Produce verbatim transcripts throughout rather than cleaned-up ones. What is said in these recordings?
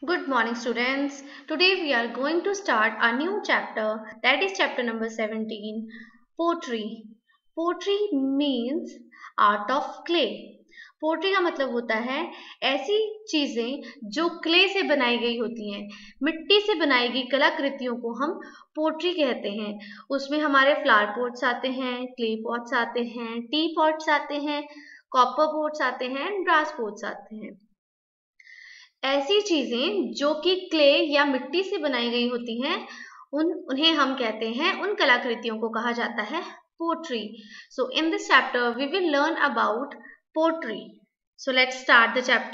Good morning, students. Today we are going to start a new chapter, that is chapter number seventeen, Poetry. Poetry means art of clay. Pottery का मतलब होता है ऐसी चीजें जो clay से बनाई गई होती हैं, मिट्टी से बनाई गई कलाकृतियों को हम पोट्री कहते हैं। उसमें हमारे फ्लावर पॉट्स आते हैं, क्ले पॉट्स आते हैं, टी पॉट्स आते हैं, कॉपर पॉट्स आते हैं, ब्रास पॉट्स आते हैं। ऐसी चीजें जो कि क्ले या मिट्टी से बनाई गई होती हैं, उन उन्हें हम कहते हैं, उन कलाकृतियों को कहा जाता है pottery. So in this chapter we will learn about pottery. So let's start the chapter.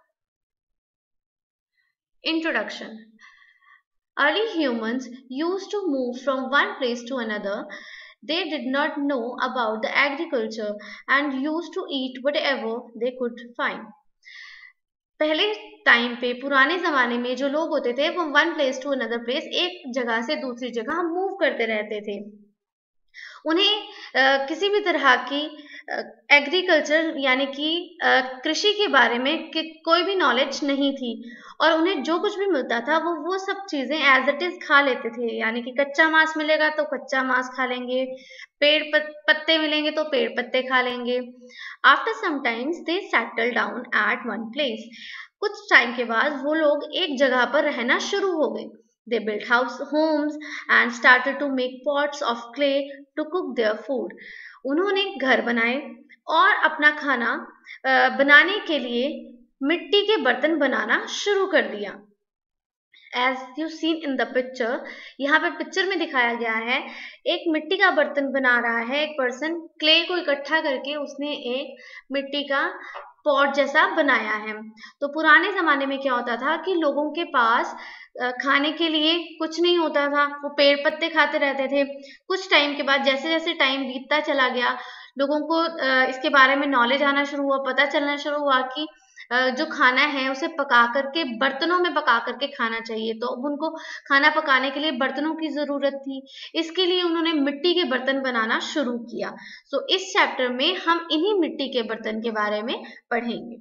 Introduction. Early humans used to move from one place to another. They did not know about the agriculture and used to eat whatever they could find. पहले time पे, पुराने जमाने में जो लोग होते थे वो one place to another place, एक जगह से दूसरी जगह मूव करते रहते थे। उन्हें आ, किसी भी तरह की एग्रीकल्चर यानी कि कृषि के बारे में कि कोई भी नॉलेज नहीं थी, और उन्हें जो कुछ भी मिलता था वो वो सब चीजें एज इट इज खा लेते थे। यानी कि कच्चा मांस मिलेगा तो कच्चा मांस खा लेंगे, पेड़ पत्ते मिलेंगे तो पेड़ पत्ते खा लेंगे। After some times they settle down at one place. कुछ टाइम के बाद वो लोग एक जगह पर रहना शुरू हो गए। They built house homes and started to make pots of clay to cook their food. उन्होंने घर बनाए और अपना खाना बनाने के लिए मिट्टी के बर्तन बनाना शुरू कर दिया। As you seen in the picture, यहाँ पे पिक्चर में दिखाया गया है, एक मिट्टी का बर्तन बना रहा है एक पर्सन। क्ले को इकट्ठा करके उसने एक मिट्टी का पॉट जैसा बनाया है। तो पुराने जमाने में क्या होता था कि लोगों के पास खाने के लिए कुछ नहीं होता था, वो पेड़ पत्ते खाते रहते थे। कुछ टाइम के बाद जैसे जैसे टाइम बीतता चला गया, लोगों को इसके बारे में नॉलेज आना शुरू हुआ, पता चलना शुरू हुआ कि जो खाना है उसे पका करके बर्तनों में पका करके खाना चाहिए। तो अब उनको खाना पकाने के लिए बर्तनों की जरूरत थी, इसके लिए उन्होंने मिट्टी के बर्तन बनाना शुरू किया। सो so, इस चैप्टर में हम इन्हीं मिट्टी के बर्तन के बारे में पढ़ेंगे।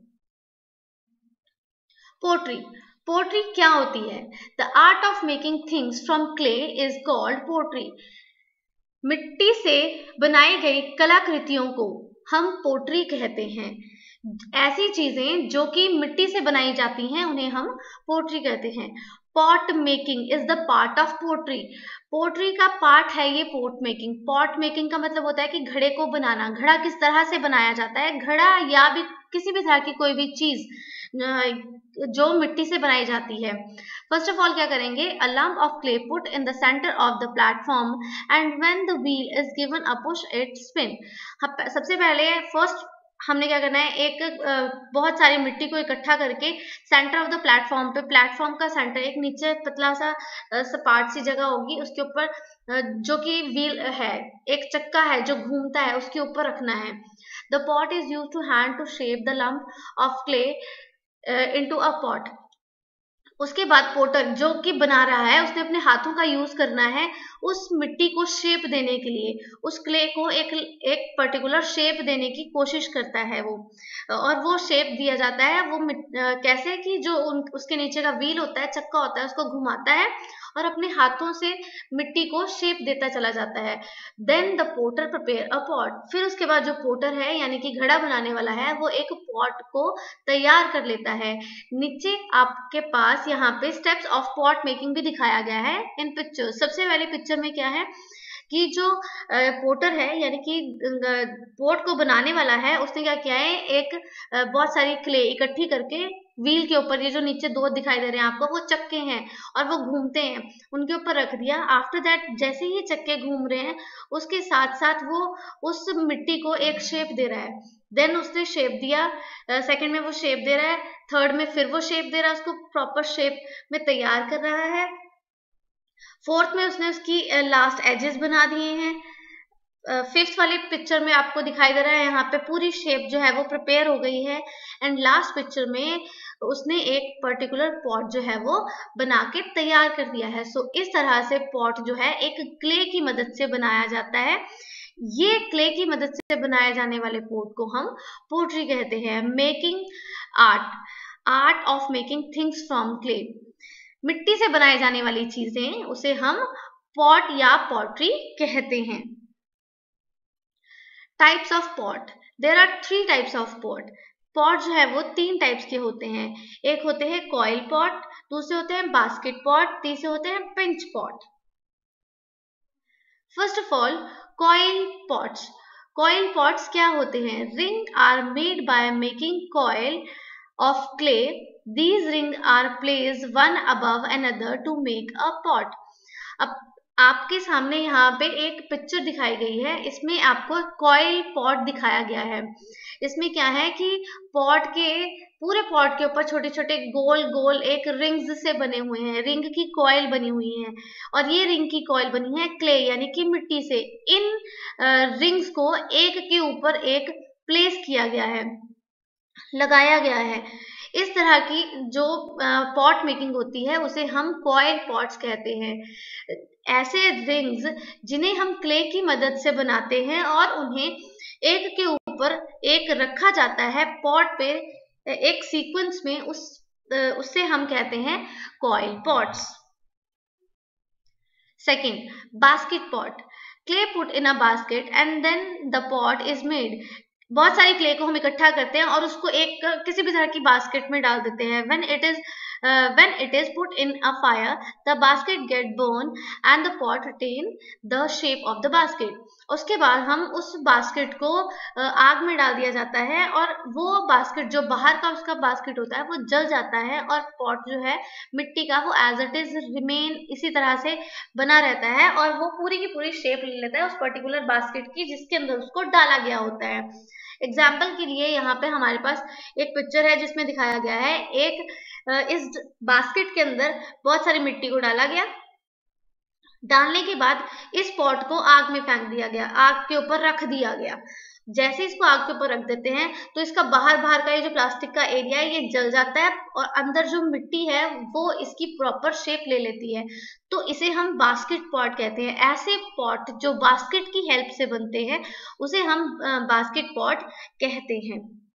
पोट्री. पोट्री क्या होती है? The art of making things from clay is called pottery. मिट्टी से बनाई गई कलाकृतियों को हम पोट्री कहते हैं। ऐसी चीजें जो कि मिट्टी से बनाई जाती हैं उन्हें हम पोट्री कहते हैं। Pot making is the part of pottery. Pottery का पार्ट है ये पॉट मेकिंग। पॉट मेकिंग का मतलब होता है कि घड़े को बनाना। घड़ा किस तरह से बनाया जाता है? घड़ा या भी किसी भी तरह की कोई भी चीज जो मिट्टी से बनाई जाती है। फर्स्ट ऑफ ऑल क्या करेंगे? A lump of clay put in the centre of the platform and when the wheel is given a push it spin. सबसे पहले फर्स्ट हमने क्या करना है, एक बहुत सारी मिट्टी को इकट्ठा करके सेंटर ऑफ द प्लेटफॉर्म पे, प्लेटफॉर्म का सेंटर एक नीचे पतला सा सपाट सी जगह होगी, उसके ऊपर जो कि व्हील है, एक चक्का है जो घूमता है, उसके ऊपर रखना है। The pot is used to hand to shape the lump of clay into a pot. उसके बाद पोटर जो कि बना रहा है उसने अपने हाथों का यूज करना है उस मिट्टी को शेप देने के लिए। उस क्ले को एक एक पर्टिकुलर शेप देने की कोशिश करता है वो, और वो शेप दिया जाता है वो कैसे कि जो उन, उसके नीचे का व्हील होता है, चक्का होता है, उसको घुमाता है और अपने हाथों से मिट्टी को शेप देता चला जाता है। Then the potter prepare a pot. फिर उसके बाद जो पोटर है यानी कि घड़ा बनाने वाला है वो एक पॉट को तैयार कर लेता है। नीचे आपके पास यहाँ पे स्टेप्स ऑफ पॉट मेकिंग भी दिखाया गया है इन पिक्चर। सबसे पहले पिक्चर में क्या है कि जो पोटर है यानी कि पोट को बनाने वाला है, उसने क्या किया है, एक बहुत सारी क्ले इकट्ठी करके व्हील के ऊपर, ये जो नीचे दो दिखाई दे रहे हैं आपको, वो चक्के हैं और वो घूमते हैं, उनके ऊपर रख दिया। आफ्टर दैट जैसे ही चक्के घूम रहे हैं उसके साथ साथ वो उस मिट्टी को एक शेप दे रहा है। देन उसने शेप दिया, सेकंड में वो शेप दे रहा है, थर्ड में फिर वो शेप दे रहा है, उसको प्रॉपर शेप में तैयार कर रहा है। फोर्थ में उसने उसकी लास्ट एजेस बना दिए हैं। फिफ्थ वाली पिक्चर में आपको दिखाई दे रहा है यहाँ पे पूरी शेप जो है वो प्रिपेयर हो गई है। एंड लास्ट पिक्चर में उसने एक पर्टिकुलर पॉट जो है वो बना के तैयार कर दिया है। सो इस तरह से पॉट जो है एक क्ले की मदद से बनाया जाता है। ये क्ले की मदद से बनाए जाने वाले पॉट को हम पोट्री कहते हैं। Making art. Art of making things from clay. मिट्टी से बनाई जाने वाली चीजें उसे हम पॉट या पॉटरी कहते हैं। Types of pot, there are three types of pot. Pot जो है वो तीन टाइप्स के होते हैं। एक होते हैं कॉइल पॉट, दूसरे होते हैं बास्केट पॉट, तीसरे होते हैं pinch pot. First of all coil pots. Coil pots क्या होते हैं? Ring are made by making coil of clay. These rings are placed one above another to make a pot. अब आपके सामने यहाँ पे एक पिक्चर दिखाई गई है, इसमें आपको कॉइल पॉट दिखाया गया है। इसमें क्या है कि पॉट के पूरे पॉट के ऊपर छोटे छोटे गोल गोल एक रिंग्स से बने हुए हैं, रिंग की कॉइल बनी हुई है, और ये रिंग की कॉइल बनी है क्ले यानी कि मिट्टी से। इन रिंग्स को एक के ऊपर एक प्लेस किया गया है, लगाया गया है। इस तरह की जो पॉट मेकिंग होती है उसे हम कॉइल पॉट्स कहते हैं। ऐसे रिंग्स जिन्हें हम क्ले की मदद से बनाते हैं और उन्हें एक के ऊपर एक रखा जाता है पॉट पे एक सीक्वेंस में, उस उससे हम कहते हैं coil pots. Second, basket pot. Clay put in a basket and then the pot is made. बहुत सारी क्ले को हम इकट्ठा करते हैं और उसको एक किसी भी तरह की बास्केट में डाल देते हैं। When it is uh, when it is put in a fire, the basket get burned and the pot retain the shape of the basket. उसके बाद हम उस बास्केट को आग में डाल दिया जाता है और वो बास्केट जो बाहर का उसका बास्केट होता है वो जल जाता है और पॉट जो है मिट्टी का वो एज इट इज रिमेन इसी तरह से बना रहता है और वो पूरी की पूरी शेप ले लेता है उस पर्टिकुलर बास्केट की जिसके अंदर उसको डाला गया होता है। एग्जाम्पल के लिए यहाँ पे हमारे पास एक पिक्चर है जिसमें दिखाया गया है एक इस बास्केट के अंदर बहुत सारी मिट्टी को डाला गया। डालने के बाद इस पॉट को आग में फेंक दिया गया, आग के ऊपर रख दिया गया। जैसे इसको आग के ऊपर रख देते हैं तो इसका बाहर बाहर का ये जो प्लास्टिक का एरिया है ये जल जाता है और अंदर जो मिट्टी है वो इसकी प्रॉपर शेप ले लेती है, तो इसे हम बास्केट पॉट कहते हैं। ऐसे पॉट जो बास्केट की हेल्प से बनते हैं उसे हम बास्केट पॉट कहते हैं।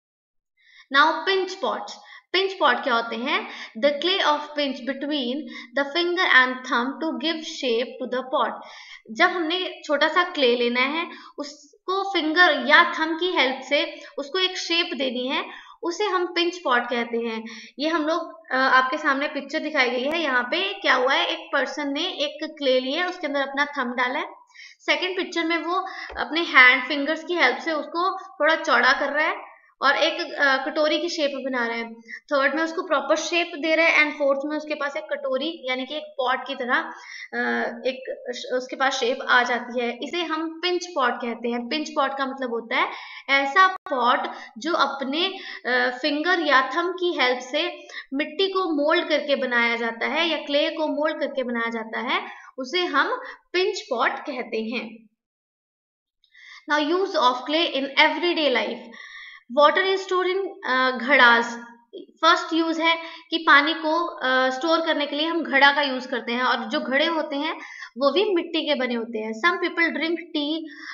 Now pinch pots. Pinch pot क्या होते हैं? The clay of pinch between the finger and thumb to give shape to the pot. जब हमने छोटा सा क्ले लेना है उसको फिंगर या थंब की हेल्प से उसको एक शेप देनी है, उसे हम पिंच पॉट कहते हैं। ये हम लोग आपके सामने पिक्चर दिखाई गई है। यहाँ पे क्या हुआ है, एक पर्सन ने एक क्ले लिया है, उसके अंदर अपना थंब डाला है। सेकेंड पिक्चर में वो अपने हैंड फिंगर्स की हेल्प से उसको थोड़ा चौड़ा कर रहा है और एक कटोरी की शेप बना रहे हैं। थर्ड में उसको प्रॉपर शेप दे रहे हैं एंड फोर्थ में उसके पास एक कटोरी यानी कि एक पॉट की तरह एक उसके पास शेप आ जाती है। इसे हम पिंच पॉट कहते हैं। पिंच पॉट का मतलब होता है ऐसा पॉट जो अपने फिंगर या थंब की हेल्प से मिट्टी को मोल्ड करके बनाया जाता है या क्ले को मोल्ड करके बनाया जाता है, उसे हम पिंच पॉट कहते हैं। Now use of clay in everyday life. Water is store in घड़ास। फर्स्ट यूज है कि पानी को स्टोर uh, करने के लिए हम घड़ा का यूज करते हैं और जो घड़े होते हैं वो भी मिट्टी के बने होते हैं। Some people drink tea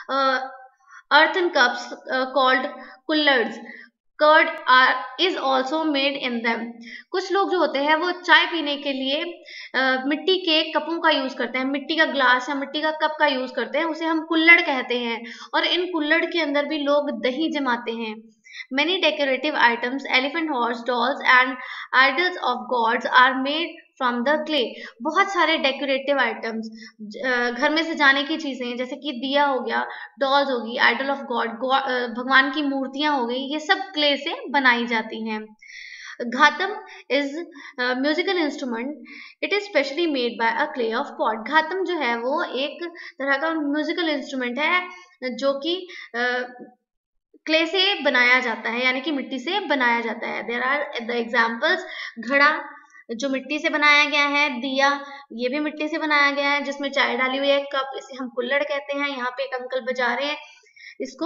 earthen cups uh, called कुल्लर्स। Curd are is also made in them. कुछ लोग जो होते हैं वो चाय पीने के लिए uh, मिट्टी के कपों का यूज करते हैं, मिट्टी का ग्लास या मिट्टी का कप का यूज करते हैं, उसे हम कुल्लड़ कहते हैं। और इन कुल्लड़ के अंदर भी लोग दही जमाते हैं। Many decorative items, elephant horse, dolls and idols of gods are made from the clay. बहुत सारे डेकोरेटिव आइटम्स, घर में सजाने की चीजें जैसे कि दिया हो गया, डॉल्स होगी, आइडल ऑफ गॉड, भगवान की मूर्तियां हो गई, ये सब क्ले से बनाई जाती हैं। Ghatam is musical instrument. It is specially made by a clay of pot. Ghatam जो है वो एक तरह का म्यूजिकल इंस्ट्रूमेंट है जो कि uh, क्ले से बनाया जाता है यानी कि मिट्टी से बनाया जाता है। There are the examples. घड़ा जो मिट्टी से बनाया गया है, दिया ये भी मिट्टी से बनाया गया है जिसमें चाय डाली हुई है, कप इसे हम कुल्लड़ कहते हैं। यहाँ पे एक अंकल बजा रहे हैं इसको,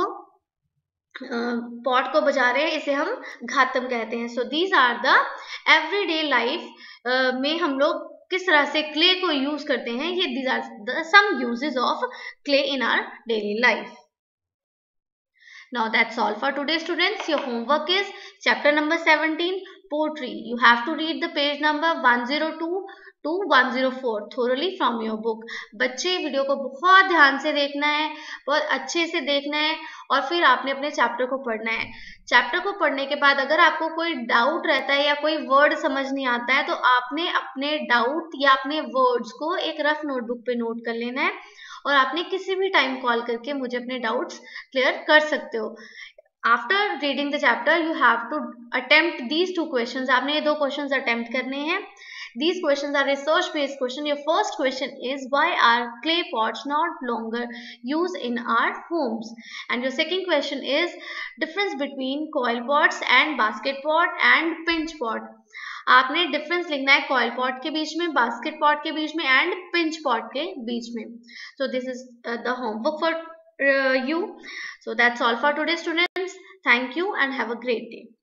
पॉट को बजा रहे हैं, इसे हम घातम कहते हैं। So these are the everyday life में हम लोग किस तरह से क्ले को यूज करते हैं। ये these are the some uses of clay in our daily life. Now that's all for today, students. Your homework is chapter number seventeen, poetry. You have to read the page number one oh two to one oh four thoroughly from your book. बच्चे video को बहुत ध्यान से देखना है, बहुत अच्छे से देखना है और फिर आपने अपने चैप्टर को पढ़ना है. चैप्टर को पढ़ने के बाद अगर आपको कोई डाउट रहता है या कोई वर्ड समझ नहीं आता है तो आपने अपने डाउट या अपने वर्ड्स को एक रफ नोटबुक पे नोट कर लेना है और आपने किसी भी टाइम कॉल करके मुझे अपने डाउट्स क्लियर कर सकते हो. After reading the chapter, you have to attempt these two questions. आपने ये दो questions attempt करने हैं. These questions are research based question. Your first question is why are clay pots not longer used in our homes? And your second question is difference between coil pots and basket pot and pinch pot. आपने difference लिखना है coil pot के बीच में, basket pot के बीच में and pinch pot के बीच में. So this is uh, the homework for uh, you. So that's all for today, students. Thank you and have a great day.